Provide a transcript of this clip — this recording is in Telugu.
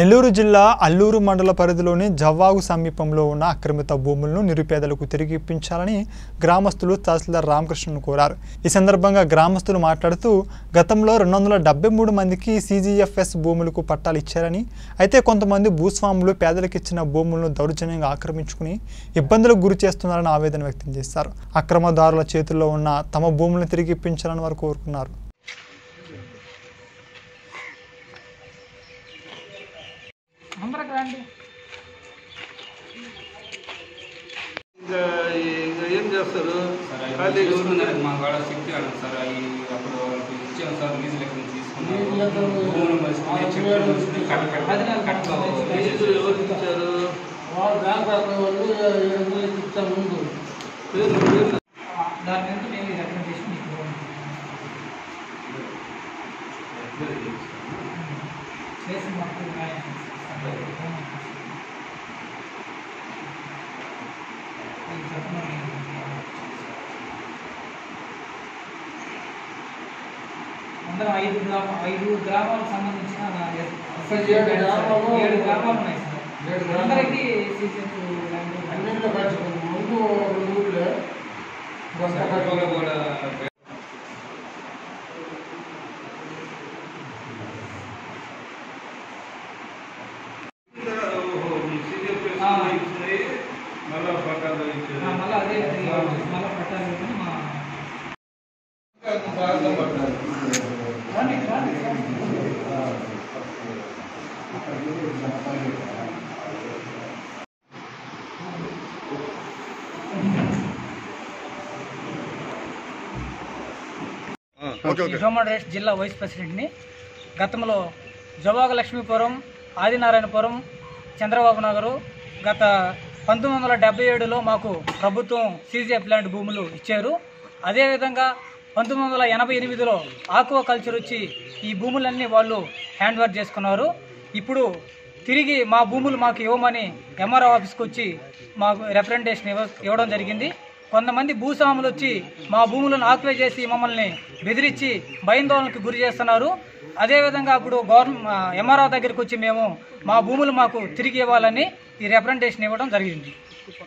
నెల్లూరు జిల్లా అల్లూరు మండల పరిధిలోని జవ్వాగు సమీపంలో ఉన్న ఆక్రమిత భూములను నిరుపేదలకు తిరిగి ఇప్పించాలని గ్రామస్తులు తహసీల్దార్ రామకృష్ణను కోరారు। ఈ సందర్భంగా గ్రామస్తులు మాట్లాడుతూ గతంలో 273 మందికి సిజిఎఫ్ఎస్ భూములకు పట్టాలు ఇచ్చారని, అయితే కొంతమంది భూస్వాములు పేదలకు ఇచ్చిన భూములను దౌర్జన్యంగా ఆక్రమించుకుని ఇబ్బందులకు గురి చేస్తున్నారని ఆవేదన వ్యక్తం చేశారు। అక్రమదారుల చేతుల్లో ఉన్న తమ భూములను తిరిగి ఇప్పించాలని వారు కోరుకున్నారు। ఏం చేస్తారు మా కాడ శక్తి అన్నాను సార్, అవి అప్పుడు వాళ్ళకి ఇచ్చాను సార్, లీజు లెక్క తీసుకున్నాను। ఎవరికి ఇచ్చారు? ముందు దాని మీద మేము రికమెండేషన్ చేసి మాకు అందరం 5 గ్రామాలకు సంబంధించిన 7 గ్రామాలు ఉన్నాయి సార్। అందరికీ అన్నింటిలో ముందు ఊళ్ళో కూడా మళ్ళా పట్టాలు ఇచ్చారు, మళ్ళీ అదే మళ్ళీ పట్టాలి హ్యూమన్ రైట్స్ జిల్లా వైస్ ప్రెసిడెంట్ని। గతంలో జవ్వాగు లక్ష్మీపురం, ఆదినారాయణపురం, చంద్రబాబు నగరు గత 1977లో మాకు ప్రభుత్వం సిజిఎఫ్ ల్యాండ్ భూములు ఇచ్చారు। అదేవిధంగా 1988లో ఆక్వా కల్చర్ వచ్చి ఈ భూములన్నీ వాళ్ళు హ్యాండ్ ఓవర్ చేసుకున్నారు। ఇప్పుడు తిరిగి మా భూములు మాకు ఇవ్వమని ఎంఆర్ఓ ఆఫీస్కి వచ్చి మాకు రిప్రజెంటేషన్ ఇవ్వడం జరిగింది। కొంతమంది భూస్వాములు వచ్చి మా భూములను ఆక్యుపై చేసి మమ్మల్ని బెదిరించి భయాందోళనకు గురి చేస్తున్నారు। అదేవిధంగా ఇప్పుడు ఎంఆర్ఓ దగ్గరికి వచ్చి మేము మా భూములు మాకు తిరిగి ఇవ్వాలని ఈ రిప్రజెంటేషన్ ఇవ్వడం జరిగింది।